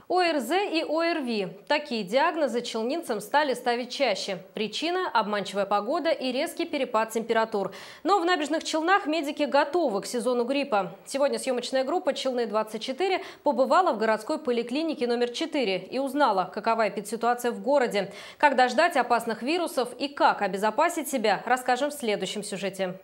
ОРЗ и ОРВИ. Такие диагнозы челнинцам стали ставить чаще. Причина – обманчивая погода и резкий перепад температур. Но в Набережных Челнах медики готовы к сезону гриппа. Сегодня съемочная группа «Челны-24» побывала в городской поликлинике номер 4 и узнала, какова эпидситуация в городе. Когда ждать опасных вирусов и как обезопасить себя, расскажем в следующем сюжете.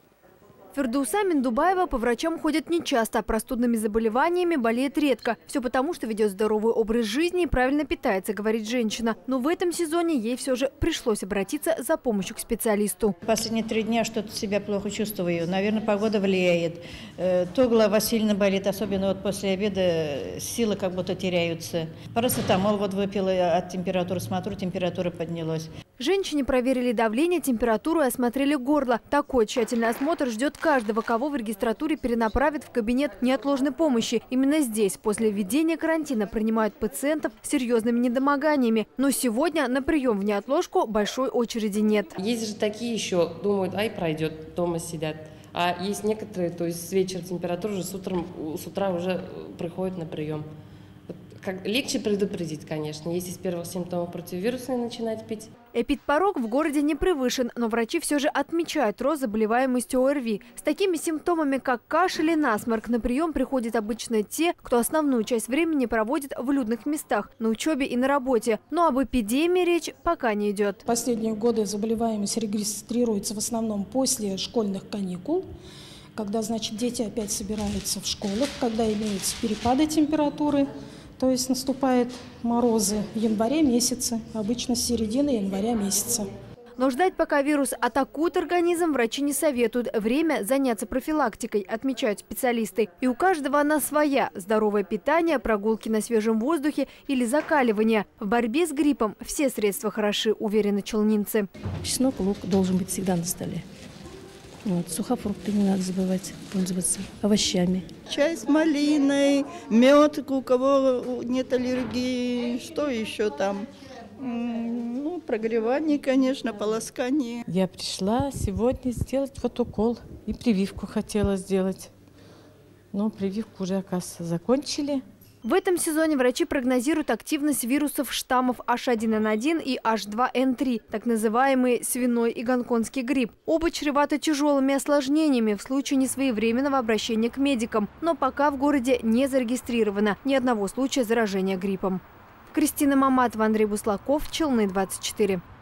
Фердуса Миндубаева по врачам ходит нечасто, а простудными заболеваниями болеет редко. Все потому, что ведет здоровый образ жизни и правильно питается, говорит женщина. Но в этом сезоне ей все же пришлось обратиться за помощью к специалисту. Последние 3 дня что-то себя плохо чувствую. Наверное, погода влияет. То голова сильно болит, особенно вот после обеда силы как будто теряются. Парацетамол вот выпила от температуры, смотрю, температура поднялась. Женщине проверили давление, температуру и осмотрели горло. Такой тщательный осмотр ждет каждого, кого в регистратуре перенаправят в кабинет неотложной помощи. Именно здесь после введения карантина принимают пациентов с серьезными недомоганиями. Но сегодня на прием в неотложку большой очереди нет. Есть же такие еще, думают, ай, пройдет, дома сидят. А есть некоторые, то есть с вечера температура уже с утра уже приходят на прием. Легче предупредить, конечно, если с первых симптомов противовирусные начинать пить. Эпидпорог в городе не превышен, но врачи все же отмечают рост заболеваемости ОРВИ. С такими симптомами, как кашель и насморк, на прием приходят обычно те, кто основную часть времени проводит в людных местах, на учебе и на работе. Но об эпидемии речь пока не идет. В последние годы заболеваемость регистрируется в основном после школьных каникул, когда, значит, дети опять собираются в школах, когда имеются перепады температуры. То есть наступают морозы в январе месяце, обычно с середины января месяца. Но ждать, пока вирус атакует организм, врачи не советуют. Время заняться профилактикой, отмечают специалисты. И у каждого она своя. Здоровое питание, прогулки на свежем воздухе или закаливание. В борьбе с гриппом все средства хороши, уверены челнинцы. Чеснок, лук должен быть всегда на столе. Вот, сухофрукты не надо забывать пользоваться, овощами. Чай с малиной, мед, у кого нет аллергии, что еще там? Ну, прогревание, конечно, полоскание. Я пришла сегодня сделать вот укол и прививку хотела сделать. Но прививку уже, оказывается, закончили. В этом сезоне врачи прогнозируют активность вирусов штаммов H1N1 и H2N3, так называемый свиной и гонконгский грипп. Оба чреваты тяжелыми осложнениями в случае несвоевременного обращения к медикам. Но пока в городе не зарегистрировано ни одного случая заражения гриппом. Кристина Маматова, Андрей Буслаков, Челны-24.